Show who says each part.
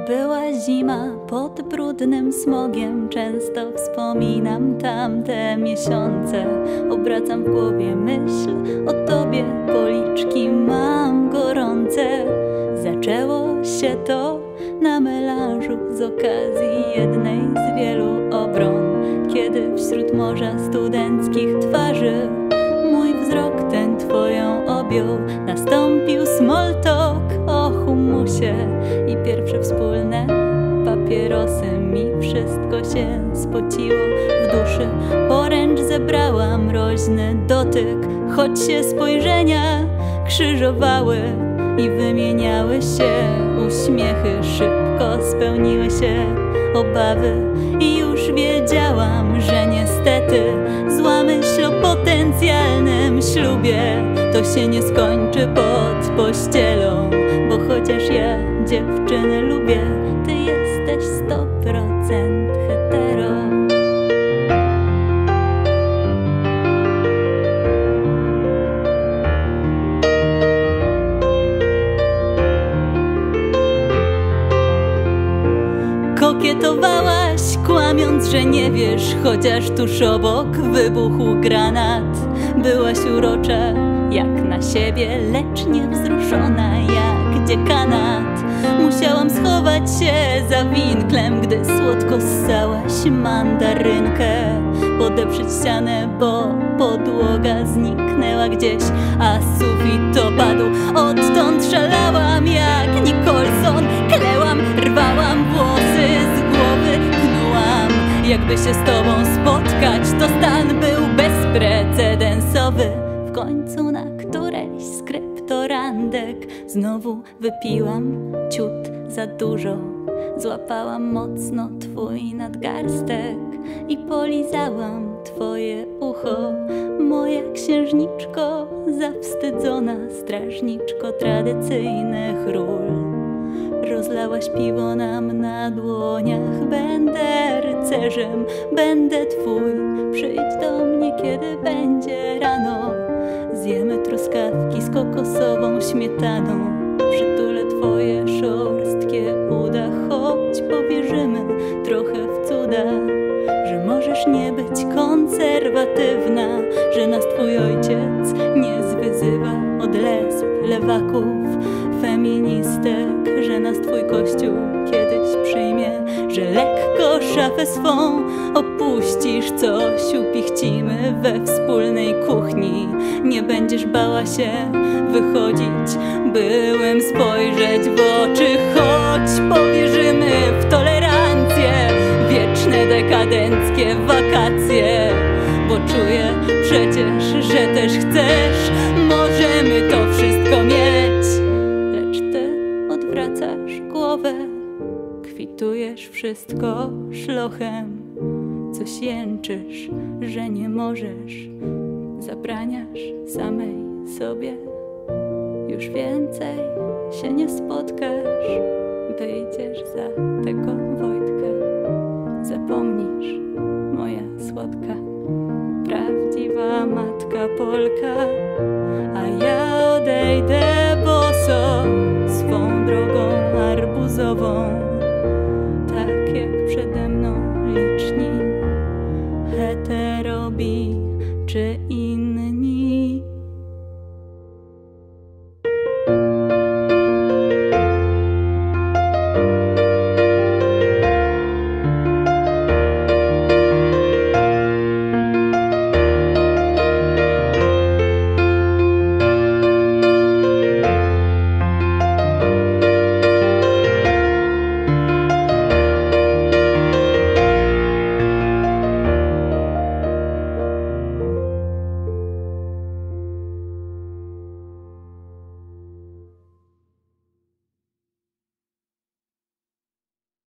Speaker 1: Była zima pod brudnym smogiem, często wspominam tamte miesiące. Obracam w głowie myśl o tobie, policzki mam gorące. Zaczęło się to na melanżu z okazji jednej z wielu obron, kiedy wśród morza studenckich twarzy mój wzrok ten twoją objął. Nastąpił small talk o humusie i pierwsze wspólne papierosy. Mi wszystko się spociło w duszy, poręcz zebrała mroźny dotyk. Choć się spojrzenia krzyżowały i wymieniały się uśmiechy, szybko spełniły się obawy i już wiedziałam, że niestety zła myśl o potencjalnym ślubie to się nie skończy pod pościelą. Bo chociaż ja dziewczyny lubię, ty jesteś 100% hetero. Kokietowałaś, kłamiąc, że nie wiesz, chociaż tuż obok wybuchł granat. Byłaś urocza jak na siebie, lecz niewzruszona jak dziekanat. Musiałam schować się za winklem, gdy słodko ssałaś mandarynkę. Podeprzeć ścianę, bo podłoga zniknęła gdzieś, a sufit opadł. Odtąd szalałam jak Nicholson, klełam, rwałam włosy z głowy, knułam, jakby się z tobą spotkać. To stan był bezprecedensowy. W końcu na którejś z kryptorandek znowu wypiłam ciut za dużo. Złapałam mocno twój nadgarstek i polizałam twoje ucho. Moja księżniczko, zawstydzona strażniczko tradycyjnych ról. Rozlałaś piwo nam na dłoniach. Będę rycerzem, będę twój. Przyjdź do mnie, kiedy będzie rano. Zjemy truskawki z kokosową śmietaną. Przytulę twoje szorstkie uda. Choć powierzymy trochę w cuda, że możesz nie być konserwatywna, że nas twój ojciec nie zwyzywa od lesb, lewaków, feministek, że nas twój kościół kiedyś przyjmie, że lekko szafę swą opuścisz, coś upichcimy we wspólnej kuchni. Nie będziesz bała się wychodzić, byłem spojrzeć w oczy, choć powierzymy w tolerancję, wieczne dekadenckie wakacje. Bo czuję przecież, że też chcesz, możemy to wszystko mieć. Lecz ty odwracasz głowę, kwitujesz wszystko szlochem. Coś jęczysz, że nie możesz, zabraniasz samej sobie. Już więcej się nie spotkasz, wyjdziesz za tego Wojtka. Zapomnisz, moja słodka, prawdziwa matka Polka, a ja odejdę